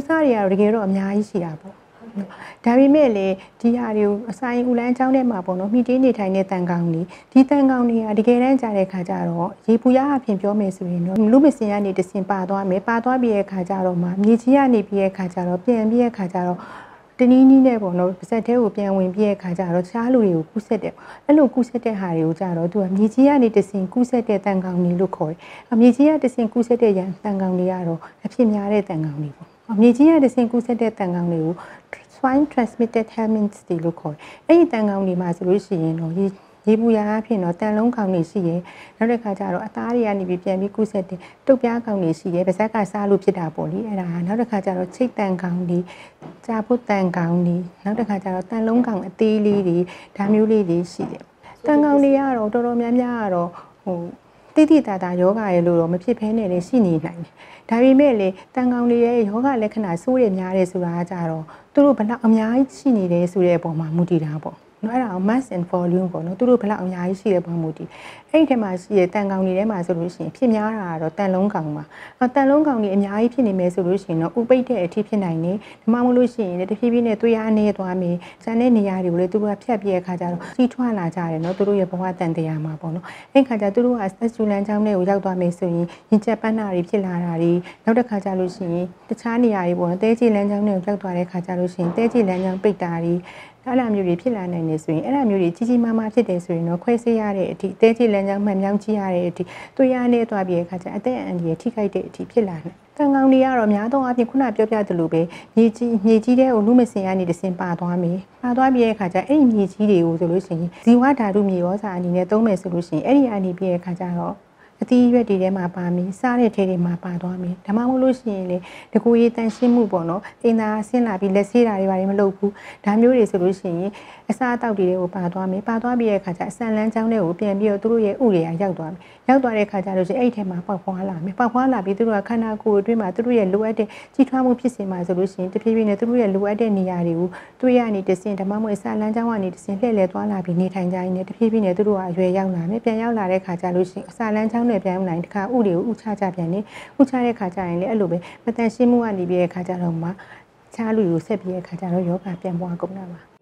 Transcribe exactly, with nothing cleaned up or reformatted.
စားတွေကတော့တကယ်တော့အများကြီးရှိတာပေါ့ဒါပေမဲ့လေဒီဟာတွေကိုအဆိုင်ဦးလန်းအကြောင်းထဲမှာပေါ့နော်မိတေးနေထိုင်တဲ့တန်ကောင်တွေဒီတန်ကောင်တွေကတကယ်တမ်းကြားတဲ့ခါကျတော့ရေပူရအဖြစ်ပြောမယ်ဆိုရင်တော့လူမစင်ကနေတစင်ပါသွားမယ်ပါသွားပြီးတဲ့ခါကျတော့မှမြေကြီးကနေပြီးတဲ့ခါကျတော့ပြန်ပြီးတဲ့ခါကျတော့တနည်းနည်းနဲ့ပေါ့နော်ပါဇက်သေးကိုပြန်ဝင်ပြီးတဲ့ခါကျတော့တခြားလူတွေကိုကူးဆက်တယ်အဲ့လိုကူးဆက်တဲ့ဟာတွေကိုကြတော့သူကမြေကြီးကနေတစင်ကူးဆက်တဲ့တန်ကောင်တွေလို့ခေါ်တယ်မြေကြီးကတစင်ကူးဆက်တဲ့ရန်တန်ကောင်တွေကတော့အဖြစ်များတဲ့တန်ကောင်တွေပေါ့မြေကြီးကတစင်ကူးဆက်တဲ့တန်ကောင်တွေကို swine transmitted helminths တွေလို့ခေါ်တယ်အဲ့ဒီတန်ကောင်တွေမှာဆိုလို့ရှိရင်တော့ရေပူရာအဖြစ်တော့တန်လုံးကောင်တွေရှိရဲနောက်တစ်ခါကျတော့အသားတွေကနေပြီးပြန်ပြီးကူးဆက်တဲ့တုပ်ပြားကောင်တွေရှိရဲပါဇက်ကစားလို့ဖြစ်တာပေါ့လေအဲ့ဒါနောက်တစ်ခါကျတော့ချိတ်တန်ကောင်တွေကြာဖို့တန်ကောင်တွေနောက်တစ်ခါကျတော့တန်လုံးကောင်အသေးလေးတွေဒါမျိုးလေးတွေရှိတယ်တန်ကောင်တွေကတော့တော်တော်များများကတော့ဟိုတိတိတတာယောဂရဲ့လို့တော့မဖြစ်ဖဲနဲ့လည်းရှိနေနိုင်တယ်ဒါပေမဲ့လေတန်ကောင်တွေရဲ့ယောဂလက္ခဏာဆိုးရများတယ်ဆိုတာကကြတော့သူတို့ဘလောက်အများကြီးရှိနေတယ်ဆိုတဲ့အပေါ်မှာမူတည်တာပေါ့နော်အဲ့ဒါ mass and volume ပေါ့နော်သူတို့ဘလောက်အများကြီးရှိတဲ့ပုံမူတည်အဲ့ဒီထဲမှာရှိတဲ့တန်ကောင်တွေထဲမှာဆိုလို့ရှိရင်ဖြစ်များတာကတော့တန်လုံးကောင်ပါအဲတန်လုံးကောင်တွေအများကြီးဖြစ်နေမယ်ဆိုလို့ရှိရင်တော့ဥပိတ်တဲ့အထိဖြစ်နိုင်တယ်ဒါမှမဟုတ်လို့ရှိရင်လည်းတဖြည်းဖြည်းနဲ့သွေးအားနည်းသွားမယ်ကျန်တဲ့နေရာတွေကိုလည်းသူတို့ကဖြတ်ပြည့်တဲ့အခါကျတော့ကြီးထွားလာကြတယ်နော်သူတို့ရဲ့ဘဝတန်တရားမှာပေါ့နော်အဲ့ခါကျသူတို့ကဆက်ချူလန်ချောင်းတွေကိုရောက်သွားမယ်ဆိုရင်ရင်ကျက်ပန်းနာတွေဖြစ်လာတာတွေနောက်တစ်ခါကျလို့ရှိရင်တခြားနေရာတွေပေါ့နော်တဲကြီးလမ်းချောင်းတွေကိုရောက်သွားတဲ့ခါကျလို့ရှိရင်တဲကြီးလမ်းချောင်းပိတ်တာတွေအဲ့လိုမျိုးတွေဖြစ်လာနိုင်နေဆိုရင်အဲ့လိုမျိုးတွေကြီးကြီးမားမားဖြစ်တယ်ဆိုရင်တော့ခွဲစိရတဲ့အထိတဲကြီးလမ်းကြောင်းမှန်မြောင်းကြည့်ရတဲ့အထိသွေးရနေသွားပြီးတဲ့အခါကျအသက်အန္တရာယ်ထိခိုက်တဲ့အထိဖြစ်လာနိုင်တန်ကောင်တွေကတော့များသောအားဖြင့်ခုနပြောပြသလိုပဲမြေကြီးမြေကြီးတဲ့ကိုလူမစင်ကနေတစင်ပါသွားမယ်ပါသွားပြီးတဲ့အခါကျအဲ့ဒီမြေကြီးတွေကိုဆိုလို့ရှိရင်ဇီဝဓာတုမြေရောစာအနေနဲ့သုံးမယ်ဆိုလို့ရှိရင်အဲ့ဒီအနေပြီးတဲ့အခါကျတော့အသီးရွက်တွေထဲမှာပါမယ်စားတဲ့ထဲတွေမှာပါသွားမယ်ဒါမှမဟုတ်လို့ရှိရင်လေတကူရေးတန်ရှင်းမှုပေါ့နော်အိမ်သာဆင်းလာပြီးလက်ဆေးတာတွေဘာတွေမလုပ်ဘူးဒါမျိုးတွေဆိုလို့ရှိရင်အစားအသောက်တွေကိုပါသွားမယ်ပါသွားပြီးတဲ့အခါကျအဆန်လန်းချောင်းတွေကိုပြန်ပြီးတော့သူတို့ရဲ့ဥတွေကရောက်သွားမယ်ရောက်သွားတဲ့အခါကျလို့ရှိရင်အဲ့ဒီထဲမှာပေါက်ဖွားလာမယ်ပေါက်ဖွားလာပြီးသူတို့ကခန္ဓာကိုယ်အတွင်းမှာသူတို့ရဲ့လိုအပ်တဲ့ကြီးထွားမှုဖြစ်စဉ်မှာဆိုလို့ရှိရင်တဖြည်းဖြည်းနဲ့သူတို့ရဲ့လိုအပ်တဲ့နေရာတွေကိုတွေးရနေတစင်ဓမ္မမွေအဆန်လန်းချောင်းကနေတစင်လှည့်လည်သွားလာပြီးနေထိုင်ကြရင်းနဲ့တဖြည်းဖြည်းနဲ့သူတို့ကအရွယ်ရောက်လာမယ်ပြန်ရောက်လာတဲ့အခါကျလို့ရှိရင်အဆန်လန်းချောင်းတွေပြန်နိုင်တခါဥတွေကိုဥချကြပြန်နေဥချတဲ့ခါကျရင်လည်းအဲ့လိုပဲမတန်ရှင်းမှုကနေပြီးတဲ့ခါကျတော့မှချားလူကိုဆက်ပြီးတဲ့ခါကျတော့ယောဂပြန်ပွားကုန်တာပါ